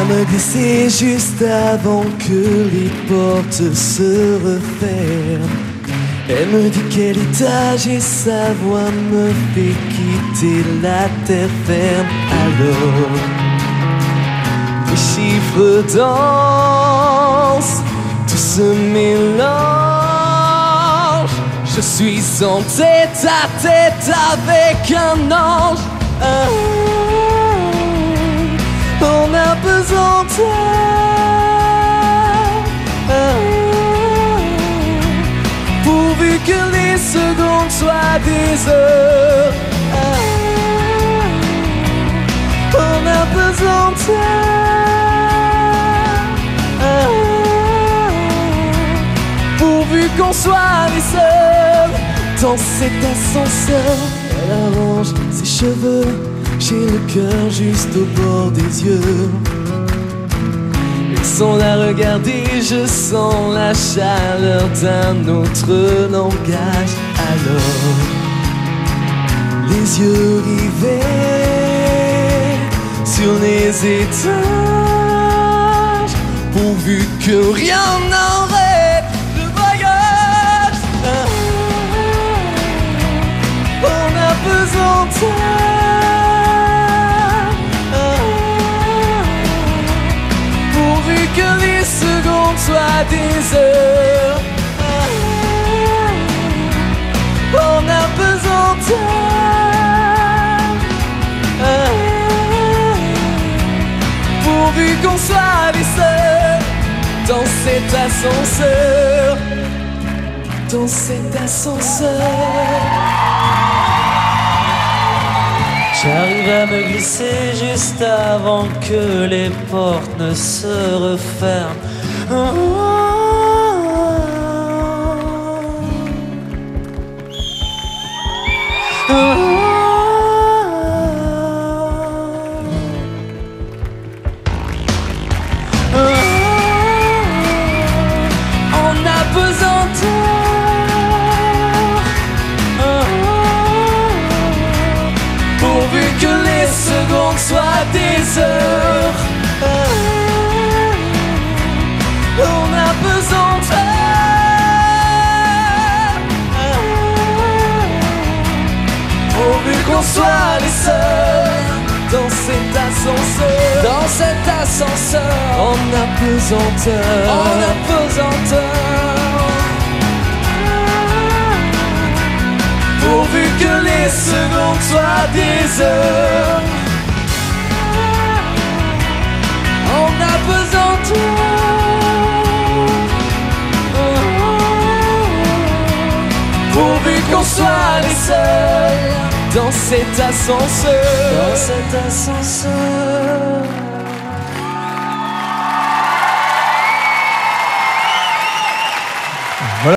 me glisser juste avant que les portes se referment. Elle me dit quel étage et sa voix me fait quitter la terre ferme. Alors, les chiffres dansent, tout se mélange. Je suis en tête à tête avec un ange. En apesanteur, pourvu que les secondes soient des heures. En apesanteur, pourvu qu'on soit les seuls dans cet ascenseur. Elle arrange ses cheveux, j'ai le cœur juste au bord des yeux. Et sans la regarder, je sens la chaleur d'un autre langage. Alors, les yeux rivés sur les étages, pourvu que rien n'arrête le voyage. En apesanteur, pourvu que les secondes soient des heures. En apesanteur, pourvu qu'on soit les seuls dans cet ascenseur. Dans cet ascenseur, j'arrive à me glisser juste avant que les portes ne se referment. En apesanteur, pourvu que les secondes soient des heures. En apesanteur, pourvu qu'on soit les seuls dans cet ascenseur. Dans cet ascenseur, en apesanteur, en apesanteur, pourvu que les secondes soient des heures. En apesanteur, pourvu qu'on soit les seuls dans cet ascenseur. Dans cet ascenseur.